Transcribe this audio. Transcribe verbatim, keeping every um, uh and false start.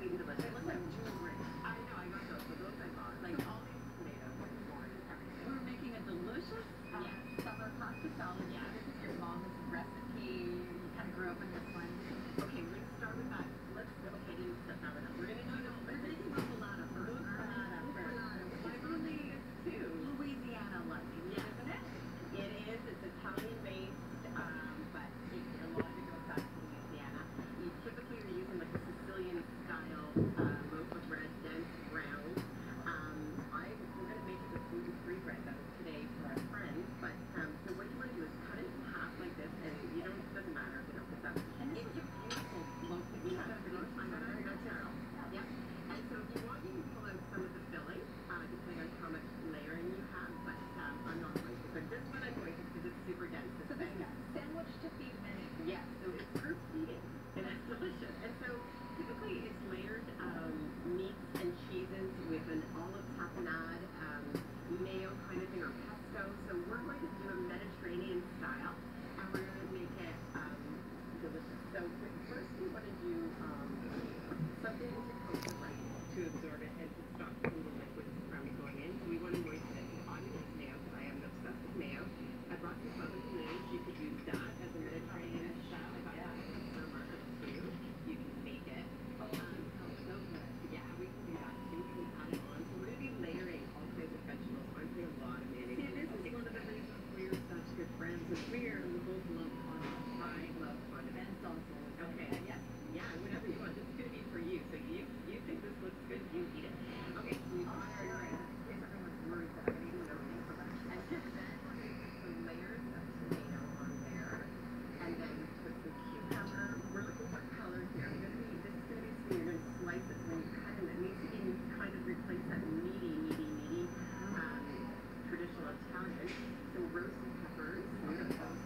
completely delicious. They look like jewelry. I know, I got those, so those I bought. Like all these tomatoes, like corn and everything. We're making a delicious um, Yes. summer pasta salad. Yeah. This is your mom's recipe. You kind of grew up in this one. Okay, we're gonna start with that. Let's okay, I didn't set that one up. We're gonna do the We're going to do muffalata first. Muffalata first. Muffalata, which My is family is too. Louisiana-like, Yes. isn't it? It is. It's Italian-based, um, but it, a lot of it goes back to Louisiana. You typically are using like a Sicilian-style uh, loaf of bread, dense brown. Um, I we're gonna make it with gluten-free bread though today for our friends. But um, so what you want to do is cut it in half like this, and you don't it doesn't matter if you don't put that. And this It's is a beautiful loaf that we have. I'm a very good girl. Yep. And so if you want, you can pull out some of the filling, uh, depending on how much layering you have. But um, I'm not going to. But this one I'm going to because it's super dense. It's So this thick. is sandwich to feed many. Yes, so it's group feeding, and it's delicious. And so typically it's layered um, meats and cheeses with an olive tapenade, um, mayo kind of thing, or pesto. So we're going to do a Mediterranean style, and we're going to make it um, delicious. So first we want to do um, something to coat the rice to absorb it and to stop the little liquids from going in. So we want to moisten it. I'm going to use mayo because I am obsessed with mayo. I brought some barbecue mayonnaise. You could use that as a Mediterranean style. I got that from Market too. You can make it. Oh, Um, so good. yeah, we can do that too. We can add it on. So we're going to be layering all kinds of vegetables. I'm putting a lot of mayonnaise. See, this is one of the reasons we're such good friends. Is we are we both love condiments. I love condiments. And salsa. Okay. Yes. Yeah, whatever you want. This is going to be for you. So you you think this looks good, you eat it. Okay, so we've got our in case everyone's worried that I'm eating no information. And then we're going to put some layers of tomato on there. And then put some cucumber. We're looking for color here. We're gonna be, this is going to be so you're going to slice it when you cut it. It needs to be kind of replace that meaty, meaty, meaty um, traditional Italian. So roasted peppers. We're going to